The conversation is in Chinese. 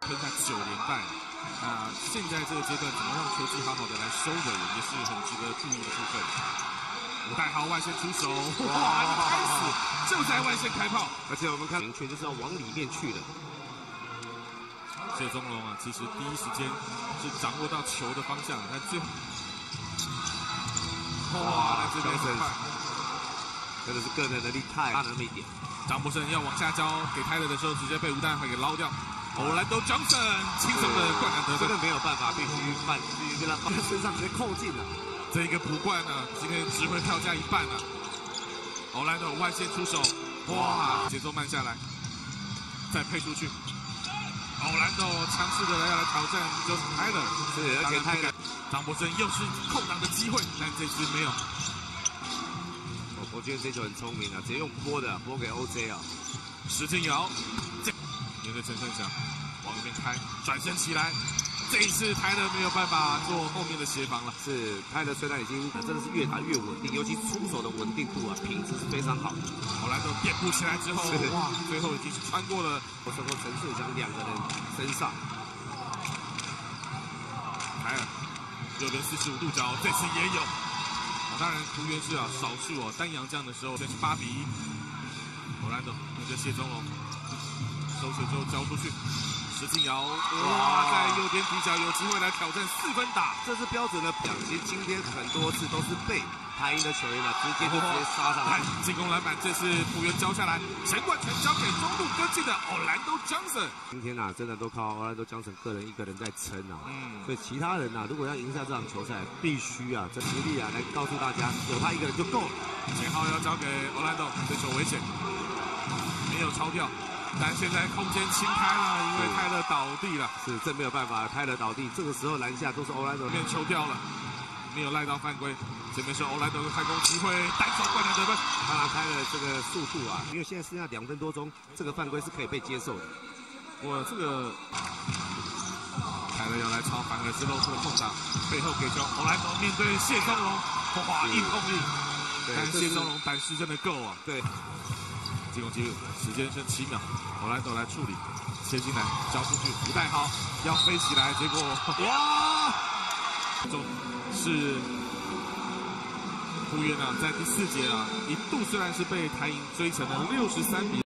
吞下9连败。那现在这个阶段，怎么让球技好好的来收尾，也是很值得注意的部分。吴代豪外线出手，哇，开始就在外线开炮， 而且我们看明确就是要往里面去的。 谢宗龙啊，其实第一时间是掌握到球的方向，但最后，哇，这边很快， 真的是个人能力太差了那么一点。 张伯胜要往下交给泰勒的时候，直接被吴代豪给捞掉。Orlando Johnson 轻松的灌篮得分， 这个没有办法，必须跟他放在身上直接扣进了。 这个补灌呢，今天值回票价1半了。Orlando 外线出手，哇，节奏慢下来，再配出去。Orlando 强势的要来挑战，就是Tyler， 是，而且Tyler 张伯胜又是空档的机会，但这次没有。 我觉得这球很聪明啊，直接用拨的，拨给 OJ 啊。 石敬尧，面对陈胜祥，往里面开，转身起来，这一次Tyler没有办法做后面的协防了。 是Tyler虽然已经真的是越打越稳定，尤其出手的稳定度啊，品质是非常好。 Orlando垫步起来之后，哇，最后已经是穿过了陈胜祥2个人身上。 Tyler右边45度角，这次也有。当然，图源是少数单阳将的时候，这是8比1。Orlando面对谢宗龙，收球之后交出去，石敬尧，哇，在右边底角有机会来挑战4分打， 这是标准的表现。今天很多次都是被台银的球员直接杀上来。 进攻篮板，这次图源交下来，陈冠全交给中路跟进的Orlando Johnson。 今天真的都靠Orlando Johnson一个人在撑啊。所以其他人如果要赢下这场球赛，必须这实力来告诉大家，有他一个人就够了。 前号要交给Orlando，这球危险，没有超掉。但现在空间清开了，因为泰勒倒地了。 是，这没有办法，泰勒倒地，这个时候篮下都是Orlando。 面球掉了，没有赖到犯规。这边是Orlando的开攻机会，单手灌篮得分。 当然，泰勒这个速度因为现在剩下2分多钟，这个犯规是可以被接受的。 我这个泰勒要来抄，反而是露出了空档，背后给球Orlando面对谢宗龙，哇，硬碰硬。但谢宗龙胆识真的够啊。 对。 进攻记录，时间剩7秒，Orlando来处理，切进来，交出去，吴代豪要飞起来，结果哇，是图源在第4节一度虽然是被台银追成了63比。